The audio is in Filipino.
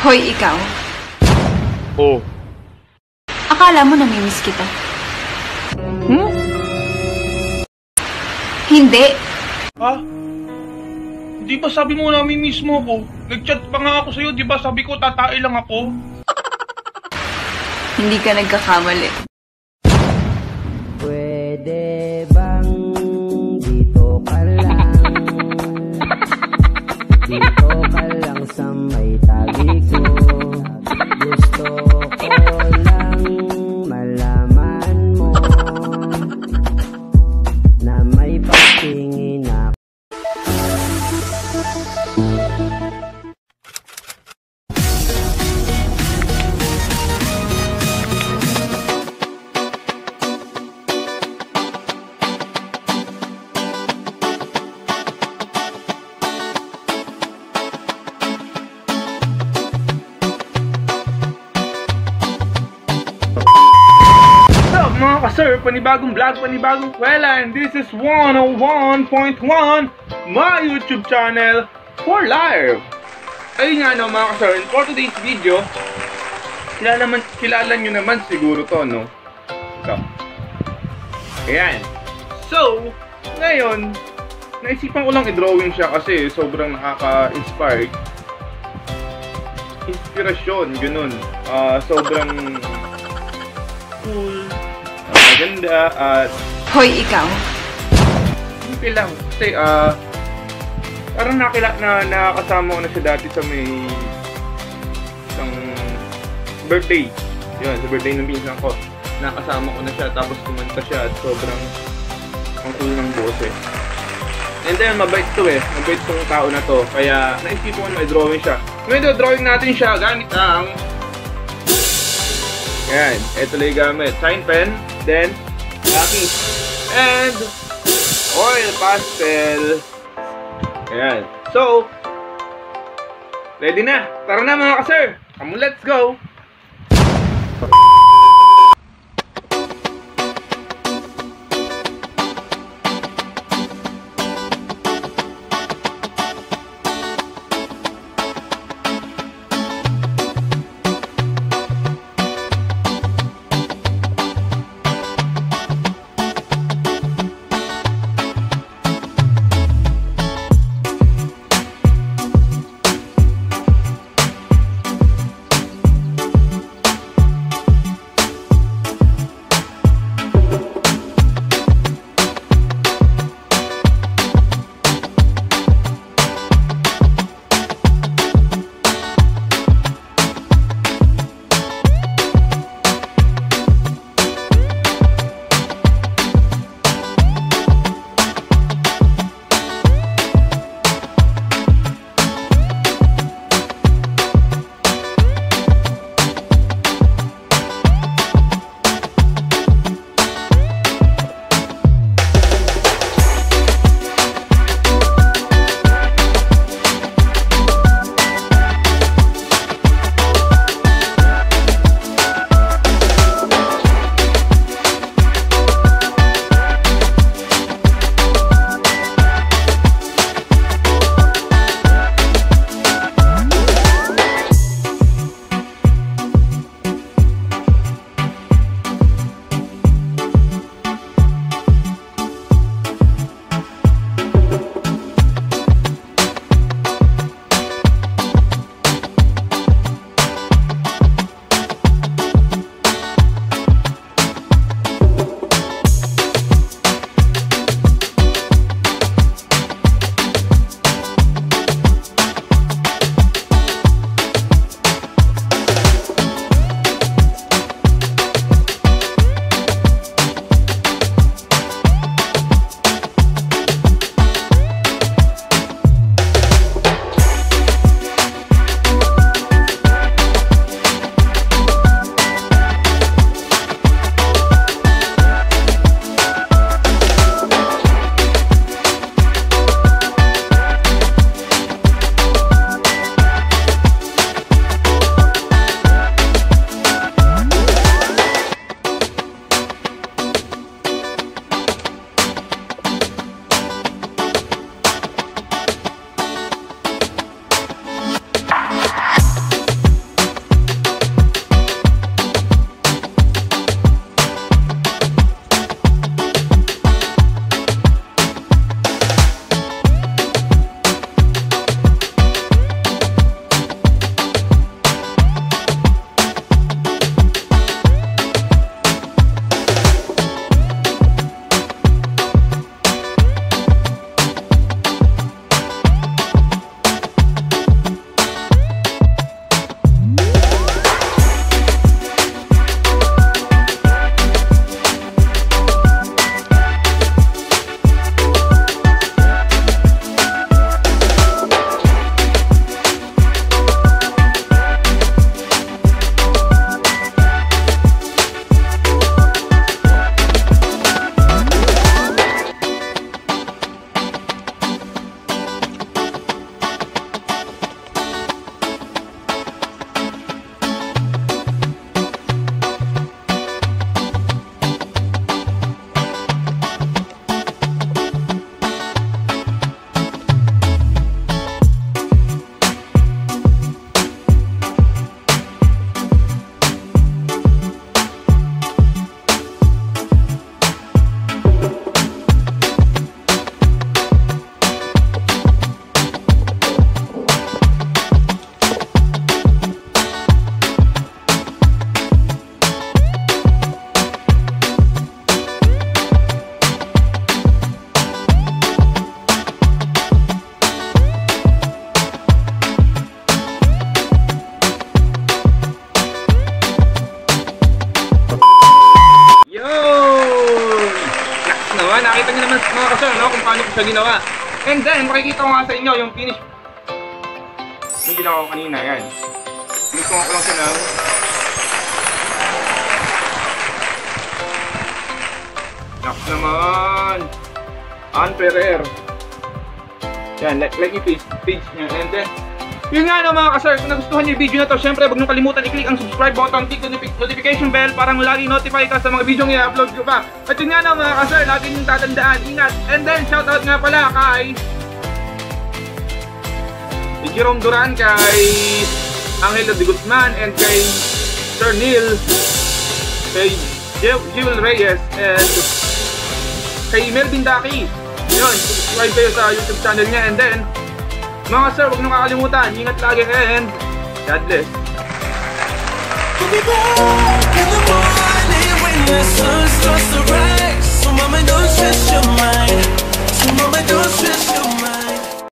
Hoy, ikaw. Oh. Akala mo namimiss kita? Hmm? Hindi. Ha? Di ba sabi mo namimiss mo ako? Nag-chat pa nga ako sa'yo, di ba sabi ko tatae lang ako? Hindi ka nagkakamali. Pwede bang dito ka lang? Dito ka lang sa may tabi ko. Gusto ko lang malaman mo na may pagtingin ako. Mga ka-sir, panibagong vlog, panibagong kwela, and this is 101.1, my YouTube channel for live. Ayun nga no mga ka-sir, for today's video, kilala nyo naman siguro to, no? Ito. Ayan. So, ngayon, naisipan ko lang i-drawing siya kasi sobrang nakaka-inspired. Inspirasyon, ganun. Sobrang cool. Maganda at Hoy, ikaw. simple lang kasi parang nakakasama ko na siya dati sa may isang birthday. Yun, sa birthday ng pinsan ko. Nakasama ko na siya tapos kumanta siya at sobrang ang cool ng boses. And then mabait to eh. Mabait tong tao na to. Kaya naisip ko na i-drawing siya. Ngayon drawing natin siya gamit ang yan, ito lang yung gamit. Sign pen, then lapis, and oil pastel. Ayan. So, ready na. Tara na mga ka-sir. Come on, let's go. nakita niyo naman mga kasal, no, kung paano ko siya ginawa. And then, makikita ko nga sa inyo yung finish. Yung ginawa ko kanina, yan. Finish ko nga ko lang siya ng nak naman. Unfair. Yan, like yung page niya. And then, yun nga no mga kasar, kung nagustuhan niyo yung video na to, syempre huwag niyo kalimutan i-click ang subscribe button, click notification bell para lagi notify ka sa mga video na i-upload ko pa. At yun nga no mga kasar, lagi niyong tatandaan, ingat. And then, shoutout nga pala kay Jerome Duran, kay Angelo de Guzman, and kay Sir Neil, kay Jewel Reyes, and kay Melvin Daki. Yun, subscribe kayo sa YouTube channel niya. And then, mga sir, huwag nyo kakalimutan, ingat lagi and God bless. We'll be back in the morning when the sun starts to rise. So mama, don't stress your mind. So mama, don't stress your mind.